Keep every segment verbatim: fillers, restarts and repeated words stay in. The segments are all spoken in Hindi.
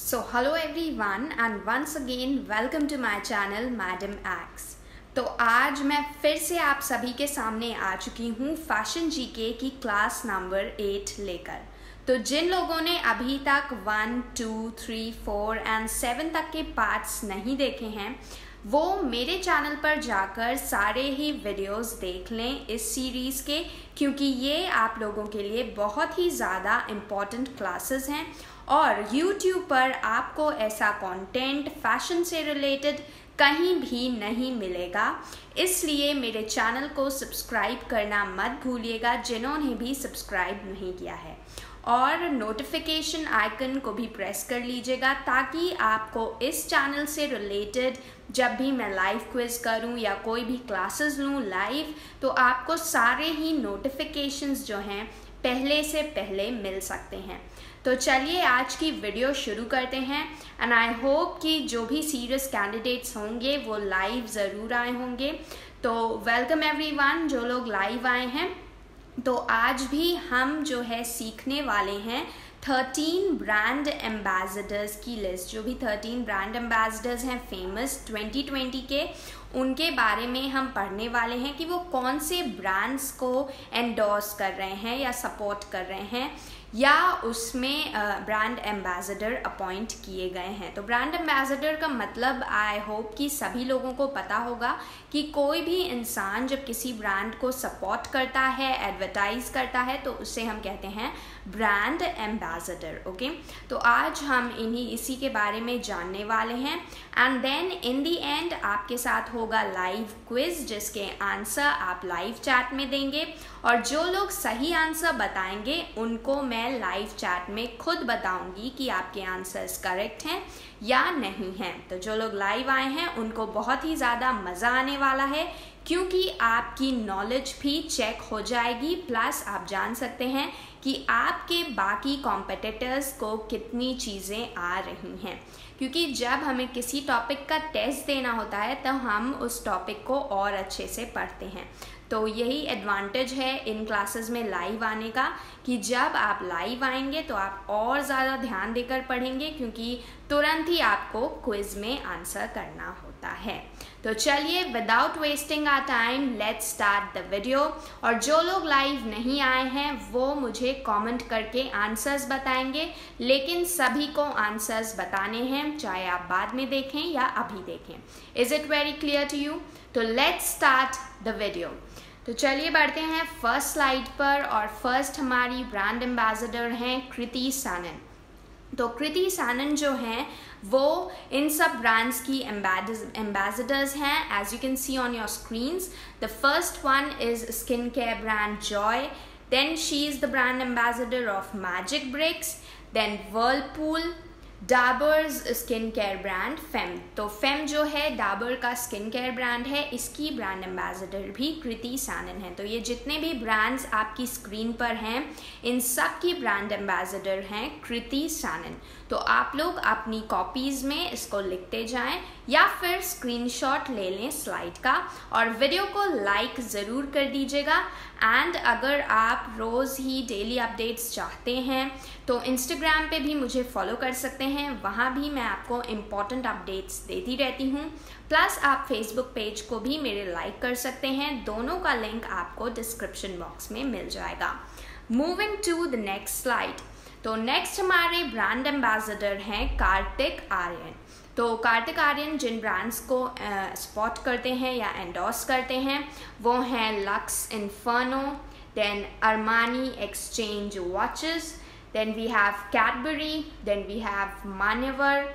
So hello everyone and once again welcome to my channel Madam X। तो आज मैं फिर से आप सभी के सामने आ चुकी हूँ फैशन जीके की क्लास नंबर एट लेकर। तो जिन लोगों ने अभी तक one two three four and seven तक के पार्ट्स नहीं देखे हैं वो मेरे चैनल पर जाकर सारे ही वीडियोस देख लें इस सीरीज़ के, क्योंकि ये आप लोगों के लिए बहुत ही ज़्यादा इम्पॉर्टेंट क्लासेस हैं और YouTube पर आपको ऐसा कंटेंट फैशन से रिलेटेड कहीं भी नहीं मिलेगा। इसलिए मेरे चैनल को सब्सक्राइब करना मत भूलिएगा जिन्होंने भी सब्सक्राइब नहीं किया है, और नोटिफिकेशन आइकन को भी प्रेस कर लीजिएगा ताकि आपको इस चैनल से रिलेटेड जब भी मैं लाइव क्विज करूं या कोई भी क्लासेस लूं लाइव, तो आपको सारे ही नोटिफिकेशंस जो हैं पहले से पहले मिल सकते हैं। तो चलिए आज की वीडियो शुरू करते हैं एंड आई होप कि जो भी सीरियस कैंडिडेट्स होंगे वो लाइव ज़रूर आए होंगे। तो वेलकम एवरीवन जो लोग लाइव आए हैं। तो आज भी हम जो है सीखने वाले हैं थर्टीन ब्रांड एम्बेसडर्स की लिस्ट। जो भी थर्टीन ब्रांड एम्बेसडर्स हैं फेमस ट्वेंटी ट्वेंटी के, उनके बारे में हम पढ़ने वाले हैं कि वो कौन से ब्रांड्स को एंडोर्स कर रहे हैं या सपोर्ट कर रहे हैं या उसमें ब्रांड एम्बेसडर अपॉइंट किए गए हैं। तो ब्रांड एम्बेसडर का मतलब आई होप कि सभी लोगों को पता होगा कि कोई भी इंसान जब किसी ब्रांड को सपोर्ट करता है, एडवर्टाइज करता है, तो उसे हम कहते हैं ब्रांड एम्बेसडर। ओके, तो आज हम इन्हीं इसी के बारे में जानने वाले हैं and then in the end आपके साथ होगा लाइव क्विज जिसके आंसर आप लाइव चैट में देंगे, और जो लोग सही आंसर बताएंगे उनको मैं लाइव चैट में खुद बताऊंगी कि आपके आंसर्स करेक्ट हैं या नहीं हैं। तो जो लोग लाइव आए हैं उनको बहुत ही ज़्यादा मज़ा आने वाला है क्योंकि आपकी नॉलेज भी चेक हो जाएगी, प्लस आप जान सकते हैं कि आपके बाकी कॉम्पिटिटर्स को कितनी चीज़ें आ रही हैं। क्योंकि जब हमें किसी टॉपिक का टेस्ट देना होता है तो हम उस टॉपिक को और अच्छे से पढ़ते हैं। तो यही एडवांटेज है इन क्लासेस में लाइव आने का कि जब आप लाइव आएंगे तो आप और ज़्यादा ध्यान देकर पढ़ेंगे क्योंकि तुरंत ही आपको क्विज में आंसर करना होता है। तो चलिए without wasting our time let's start the video. और जो लोग लाइव नहीं आए हैं वो मुझे कमेंट करके आंसर्स बताएंगे, लेकिन सभी को आंसर्स बताने हैं चाहे आप बाद में देखें या अभी देखें। Is it very clear to you? तो लेट्स स्टार्ट द वीडियो। तो चलिए बढ़ते हैं फर्स्ट स्लाइड पर, और फर्स्ट हमारी ब्रांड एम्बेसडर हैं कृति सैनन। तो कृति सैनन जो हैं वो इन सब ब्रांड्स की एम्बेसडर्स हैं as you can see on your screens. The first one is skin care brand Joy, then she is the brand ambassador of Magic Bricks, then Whirlpool, Dabur's skin care brand Fem. तो फेम जो है डाबर का स्किन केयर ब्रांड है, इसकी ब्रांड एम्बेसडर भी कृति सैनन है। तो ये जितने भी ब्रांड्स आपकी स्क्रीन पर हैं इन सब की ब्रांड एम्बेसडर हैं कृति सैनन। तो आप लोग अपनी कॉपीज़ में इसको लिखते जाएं या फिर स्क्रीनशॉट ले लें स्लाइड का, और वीडियो को लाइक ज़रूर कर दीजिएगा। एंड अगर आप रोज़ ही डेली अपडेट्स चाहते हैं तो इंस्टाग्राम पे भी मुझे फॉलो कर सकते हैं, वहाँ भी मैं आपको इम्पॉर्टेंट अपडेट्स देती रहती हूँ। प्लस आप फेसबुक पेज को भी मेरे लाइक कर सकते हैं, दोनों का लिंक आपको डिस्क्रिप्शन बॉक्स में मिल जाएगा। Moving to the next slide. तो नेक्स्ट हमारे ब्रांड एम्बेसडर हैं कार्तिक आर्यन। तो कार्तिक आर्यन जिन ब्रांड्स को स्पॉट uh, करते हैं या एंडोर्स करते हैं वो हैं Lux Inferno, then Armani Exchange watches, then we have Cadbury, then we have Manyavar,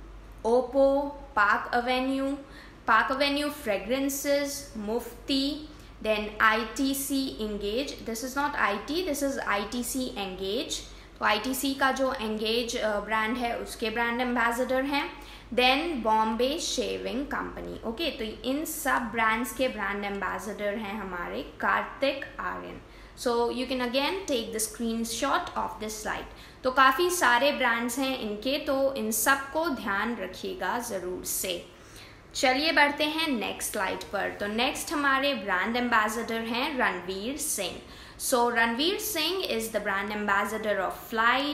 Oppo, Park Avenue, Park Avenue fragrances, Mufti, then I T C Engage. This is not I T, this is I T C engage. तो आई टी सी का जो एंगेज ब्रांड है उसके ब्रांड एम्बेसडर हैं। Then Bombay Shaving Company. Okay, तो इन सब ब्रांड्स के ब्रांड एम्बेसडर हैं हमारे Kartik Aaryan. So you can again take the screenshot of this slide. तो काफ़ी सारे ब्रांड्स हैं इनके, तो इन सब को ध्यान रखिएगा ज़रूर से। चलिए बढ़ते हैं नेक्स्ट स्लाइड पर। तो नेक्स्ट हमारे ब्रांड एम्बेसडर हैं Ranveer Singh. So Ranveer Singh is the brand ambassador of Flight,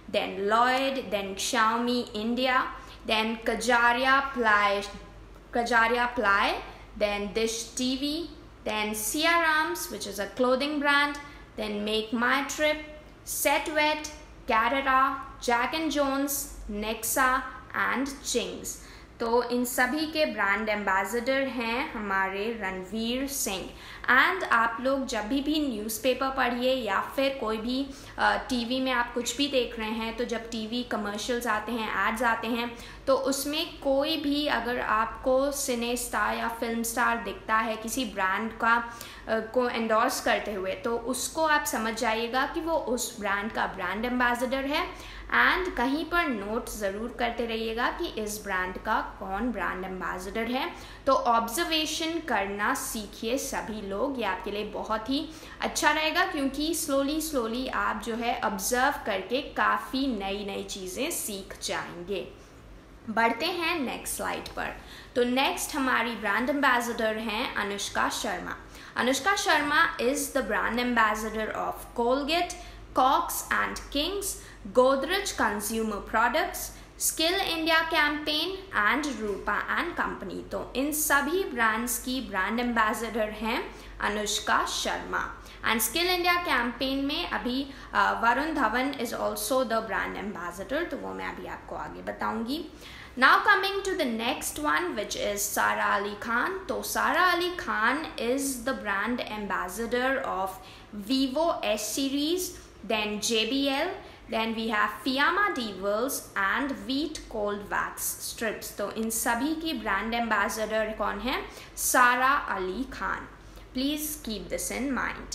then Lloyd, then Xiaomi India, then Kajaria Ply, Kajaria Ply, then Dish T V, then Siarams, which is a clothing brand, then Make My Trip, Set Wet, Carrera, Jack and Jones, Nexa and Ching's। तो इन सभी के ब्रांड एम्बेसडर हैं हमारे रणवीर सिंह। एंड आप लोग जब भी भी न्यूज़पेपर पढ़िए या फिर कोई भी टीवी में आप कुछ भी देख रहे हैं, तो जब टीवी कमर्शियल्स आते हैं, एड्स आते हैं, तो उसमें कोई भी अगर आपको सिने स्टार या फिल्म स्टार दिखता है किसी ब्रांड का को एंडोर्स करते हुए, तो उसको आप समझ जाइएगा कि वो उस ब्रांड का ब्रांड एम्बेसडर है। एंड कहीं पर नोट ज़रूर करते रहिएगा कि इस ब्रांड का कौन ब्रांड एम्बेसडर है। तो ऑब्जर्वेशन करना सीखिए सभी लोग, ये आपके लिए बहुत ही अच्छा रहेगा, क्योंकि स्लोली स्लोली आप जो है ऑब्जर्व करके काफ़ी नई नई चीज़ें सीख जाएंगे। बढ़ते हैं नेक्स्ट स्लाइड पर। तो नेक्स्ट हमारी ब्रांड एम्बेसडर हैं Anushka Sharma. Anushka Sharma is the brand ambassador of Colgate, Cox and Kings, Godrej Consumer Products, Skill India Campaign and Rupa and Company। तो इन सभी ब्रांड्स की ब्रांड एम्बेसडर हैं Anushka Sharma. And Skill India campaign में अभी Varun Dhawan is also the brand ambassador, तो वो मैं अभी आपको आगे बताऊंगी। Now coming to the next one which is Sara Ali Khan. तो Sara Ali Khan is the brand ambassador of Vivo S series, then J B L, then we have Fiyama Devils and Wheat Cold Wax Strips। तो इन सभी की ब्रांड एम्बेसडर कौन है? Sara Ali Khan. Please keep this in mind.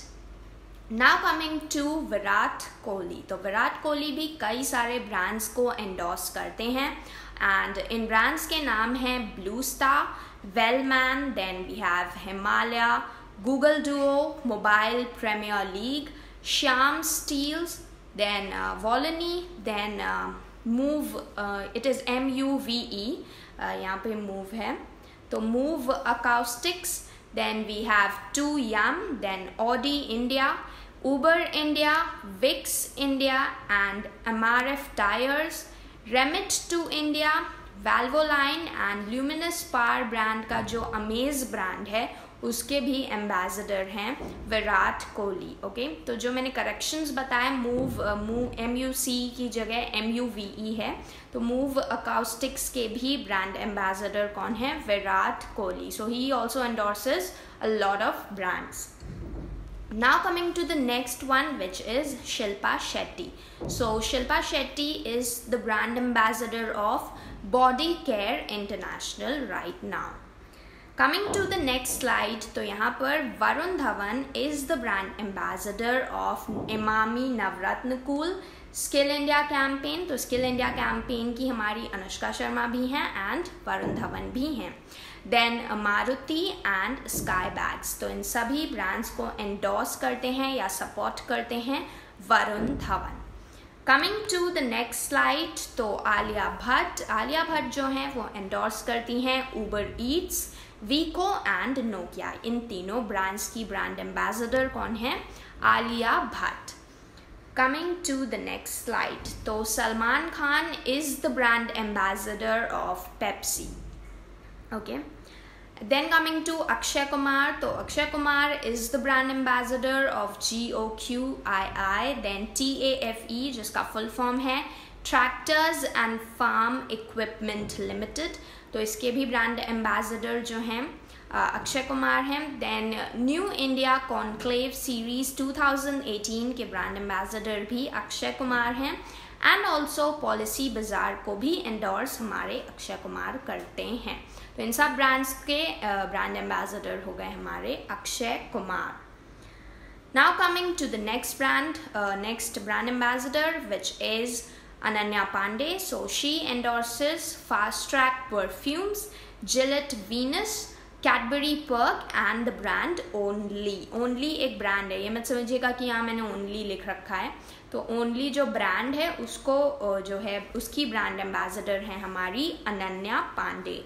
Now coming to Virat Kohli. तो विराट कोहली भी कई सारे ब्रांड्स को एंडोर्स करते हैं, एंड इन ब्रांड्स के नाम हैं Blue Star, Wellman, then we have Himalaya, Google Duo, Mobile Premier League, Shyam Steels, then uh, Volany, then uh, Move, uh, it is M U V E, uh, यहाँ पे Move है, तो Move Acoustics, then we have two Yum, then Audi India, Uber India, Vix India and M R F Tires, Remit to India, Valvoline and Luminous Power brand का जो Amaze ब्रांड है उसके भी एम्बेसडर हैं विराट कोहली। ओके, तो जो मैंने करेक्शंस बताए, move move M U C की जगह एम यू वी ई है, तो मूव अकाउस्टिक्स के भी ब्रांड एम्बेसडर कौन है? Virat Kohli. So he also endorses a lot of brands. Now coming to the next one, which is Shilpa Shetty. So Shilpa Shetty is the brand ambassador of Body Care International right now. Coming to the next slide, तो यहाँ पर Varun Dhawan is the brand ambassador of Emami Navratna cool, Skill India campaign. तो स्किल इंडिया कैंपेन की हमारी अनुष्का शर्मा भी हैं एंड वरुण धवन भी हैं। Then Maruti and Skybags. तो इन सभी ब्रांड्स को एंडोर्स करते हैं या सपोर्ट करते हैं Varun Dhawan. Coming to the next slide, तो आलिया भट्ट। आलिया भट्ट जो हैं वो एंडोर्स करती हैं Uber Eats, Vicco and Nokia. इन तीनों ब्रांड्स की ब्रांड एम्बेसडर कौन है? Alia Bhatt. Coming to the next slide, तो Salman Khan is the brand ambassador of Pepsi. Okay, then coming to Akshay Kumar. तो Akshay Kumar is the brand ambassador of G O Q I I, then T A F E जिसका फुल फॉर्म है tractors and farm equipment limited. तो इसके भी ब्रांड एम्बेसडर जो हैं अक्षय कुमार हैं। Then New India Conclave series two thousand eighteen के ब्रांड एम्बेसडर भी अक्षय कुमार हैं, एंड ऑल्सो पॉलिसी बाजार को भी एंडोर्स हमारे अक्षय कुमार करते हैं। तो इन सब ब्रांड्स के ब्रांड एम्बेसडर हो गए हमारे Akshay Kumar. Now coming to the next brand, next brand ambassador which is Ananya Pandey. So she endorses Fast Track Perfumes, Gillette Venus, Cadbury Perk and the brand Only. Only एक ब्रांड है, ये मत समझिएगा कि यहाँ मैंने Only लिख रखा है। तो Only जो ब्रांड है उसको जो है उसकी ब्रांड एम्बेसडर है हमारी Ananya Pandey.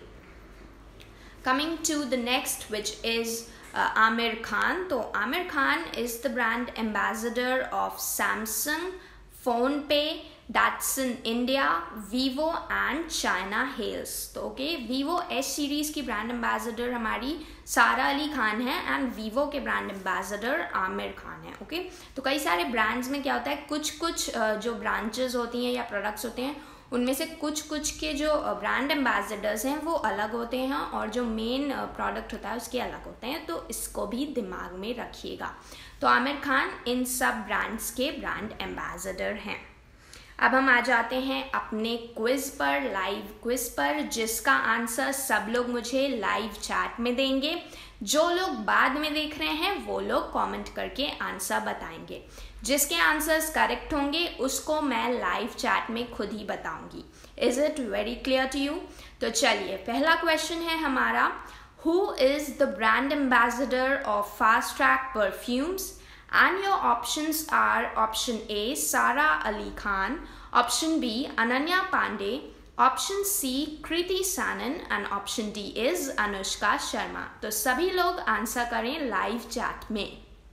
Coming to the next, which is uh, Amir Khan. तो Aamir Khan is the brand ambassador of Samsung, PhonePe, Datsun India, Vivo and China Hills। तो ओके, Vivo एस सीरीज की ब्रांड एम्बेसडर हमारी सारा अली खान है एंड Vivo के ब्रांड एम्बेसडर आमिर खान है। ओके, तो कई सारे ब्रांड्स में क्या होता है, कुछ कुछ जो ब्रांचेस होती हैं या प्रोडक्ट्स होते हैं उनमें से कुछ कुछ के जो ब्रांड एम्बेसडर्स हैं वो अलग होते हैं और जो मेन प्रोडक्ट होता है उसके अलग होते हैं, तो इसको भी दिमाग में रखिएगा। तो आमिर खान इन सब ब्रांड्स के ब्रांड एम्बेसडर हैं। अब हम आ जाते हैं अपने क्विज पर, लाइव क्विज पर, जिसका आंसर सब लोग मुझे लाइव चैट में देंगे। जो लोग बाद में देख रहे हैं वो लोग कमेंट करके आंसर बताएंगे। जिसके आंसर्स करेक्ट होंगे उसको मैं लाइव चैट में खुद ही बताऊंगी। Is it very clear to you? तो चलिए, पहला क्वेश्चन है हमारा, who is the brand ambassador of Fastrack perfumes? And your options are option A, Sara Ali Khan, option B, Ananya Pandey, option C, Kriti Sanon and option D is Anushka Sharma। तो सभी लोग आंसर करें लाइव चैट में।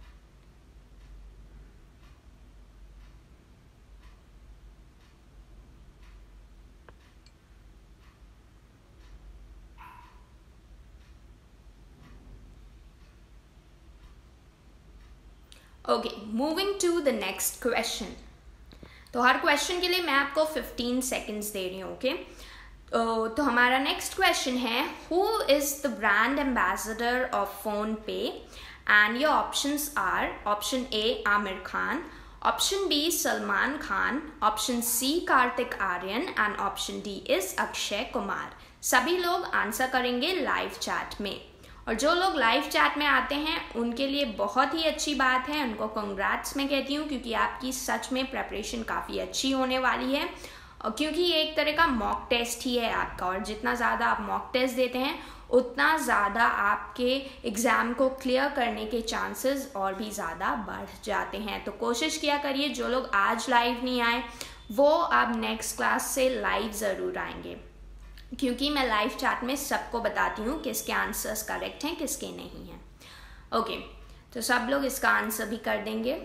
Okay, moving to the next question. तो हर क्वेश्चन के लिए मैं आपको फिफ्टीन सेकेंड्स दे रही हूँ। ओके, तो, तो हमारा नेक्स्ट क्वेश्चन है, who is the brand ambassador of PhonePe? And your options are option A Aamir Khan, option B Salman Khan, option C Kartik Aaryan and option D is Akshay Kumar. सभी लोग आंसर करेंगे लाइव चैट में, और जो लोग लाइव चैट में आते हैं उनके लिए बहुत ही अच्छी बात है, उनको कंग्रेट्स मैं कहती हूँ, क्योंकि आपकी सच में प्रेपरेशन काफ़ी अच्छी होने वाली है। और क्योंकि ये एक तरह का मॉक टेस्ट ही है आपका, और जितना ज़्यादा आप मॉक टेस्ट देते हैं उतना ज़्यादा आपके एग्ज़ाम को क्लियर करने के चांसेस और भी ज़्यादा बढ़ जाते हैं। तो कोशिश किया करिए, जो लोग आज लाइव नहीं आए वो अब नेक्स्ट क्लास से लाइव ज़रूर आएंगे, क्योंकि मैं लाइव चैट में सबको बताती हूँ किसके आंसर्स करेक्ट हैं किसके नहीं हैं। ओके, तो सब लोग इसका आंसर भी कर देंगे।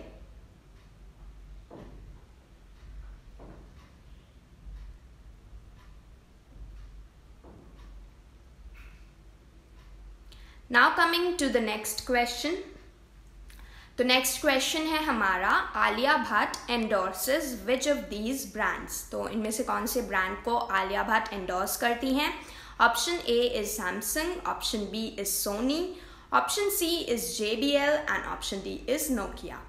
Now coming to the next question. तो नेक्स्ट क्वेश्चन है हमारा, Alia Bhatt endorses which of these brands? तो इनमें से कौन से ब्रांड को आलिया भट्ट एंडोर्स करती हैं? Option A is Samsung, option B is Sony, option C is J B L and option D is Nokia.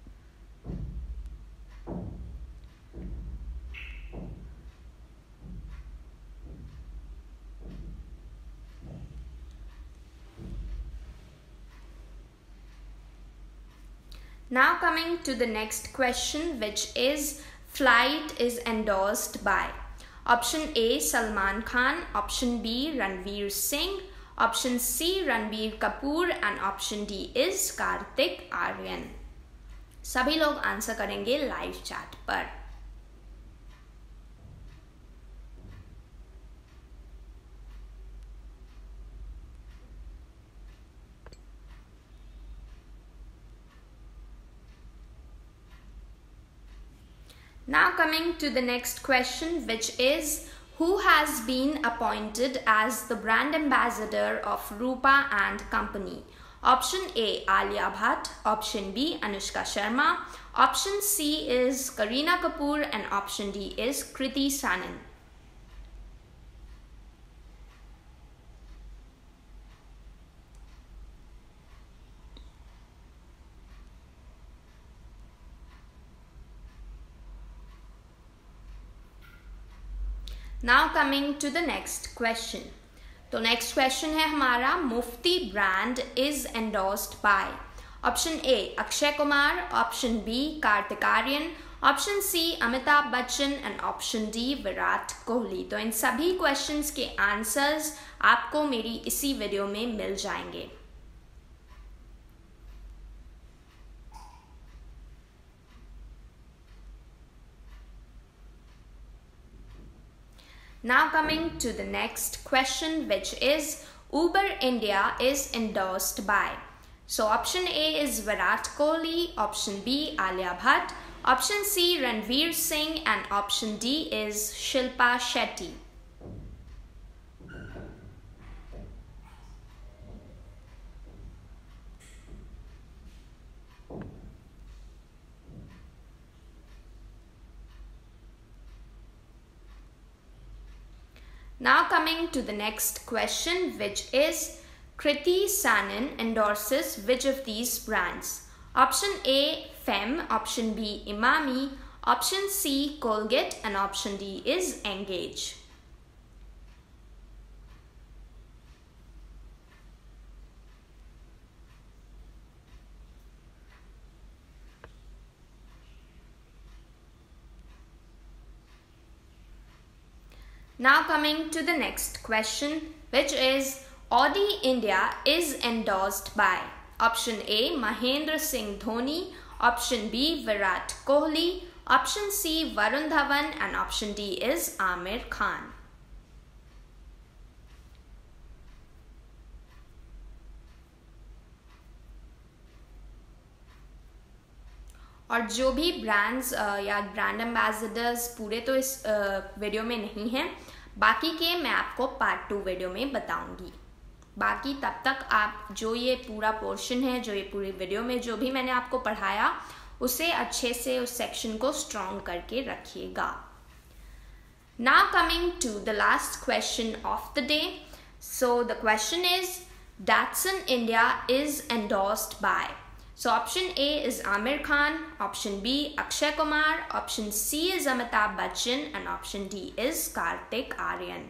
Now coming to the next question, which is flight is endorsed by option A Salman Khan, option B Ranveer Singh, option C Ranbir Kapoor and option D is Kartik Aaryan। सभी लोग आंसर करेंगे लाइव चैट पर। Now coming to the next question, which is who has been appointed as the brand ambassador of Rupa and Company? Option A Alia Bhatt, option B Anushka Sharma, option C is Kareena Kapoor and option D is Kriti Sanon। Now coming to the next question। तो नेक्स्ट क्वेश्चन है हमारा, Mufti brand is endorsed by option A Akshay Kumar, option B Kartik Aaryan, option C Amitabh Bachchan and option D Virat Kohli. तो इन सभी क्वेश्चंस के आंसर्स आपको मेरी इसी वीडियो में मिल जाएंगे। Now coming to the next question, which is Uber India is endorsed by. So option A is Virat Kohli, option B Alia Bhatt, Option C, Ranveer Singh, and option D is Shilpa Shetty. Now coming to the next question, which is Kriti Sanon endorses which of these brands? Option A, Fem, option B, Imami, option C, Colgate, and option D is Engage. Now coming to the next question, which is Audi India is endorsed by option A, Mahendra Singh Dhoni, option B, Virat Kohli, option C, Varun Dhawan, and option D is Amir Khan. और जो भी ब्रांड्स या ब्रांड एम्बेसडर्स पूरे तो इस वीडियो में नहीं हैं, बाकी के मैं आपको पार्ट टू वीडियो में बताऊंगी। बाकी तब तक आप जो ये पूरा पोर्शन है, जो ये पूरी वीडियो में जो भी मैंने आपको पढ़ाया, उसे अच्छे से उस सेक्शन को स्ट्रॉन्ग करके रखिएगा। Now coming to the last question of the day. So the question is Datsun India is endorsed by. So option A is Amir Khan, option B Akshay Kumar, option C is Amitabh Bachchan, and option D is Kartik Aaryan.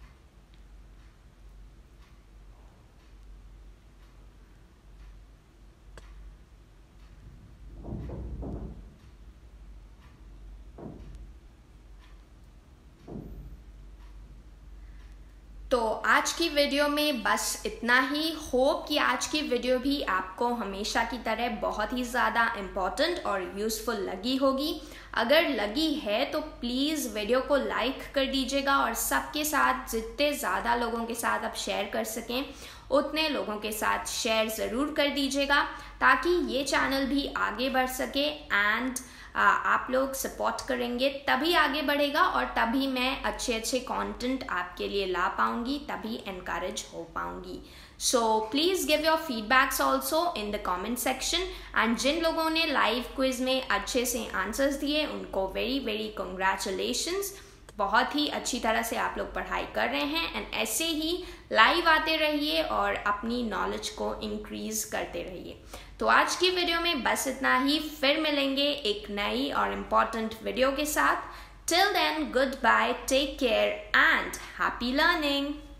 तो आज की वीडियो में बस इतना ही। होप कि आज की वीडियो भी आपको हमेशा की तरह बहुत ही ज़्यादा इम्पॉर्टेंट और यूज़फुल लगी होगी। अगर लगी है तो प्लीज़ वीडियो को लाइक कर दीजिएगा और सबके साथ, जितने ज़्यादा लोगों के साथ आप शेयर कर सकें उतने लोगों के साथ शेयर ज़रूर कर दीजिएगा, ताकि ये चैनल भी आगे बढ़ सके। एंड आप लोग सपोर्ट करेंगे तभी आगे बढ़ेगा और तभी मैं अच्छे अच्छे कंटेंट आपके लिए ला पाऊंगी, तभी एनकरेज हो पाऊंगी। So please give your feedbacks also in the comment section. And जिन लोगों ने लाइव क्विज में अच्छे से आंसर्स दिए उनको वेरी वेरी कंग्रेचुलेशंस। बहुत ही अच्छी तरह से आप लोग पढ़ाई कर रहे हैं। एंड ऐसे ही लाइव आते रहिए और अपनी नॉलेज को इंक्रीज करते रहिए। तो आज की वीडियो में बस इतना ही। फिर मिलेंगे एक नई और इम्पॉर्टेंट वीडियो के साथ। Till then, good bye, take care and happy learning.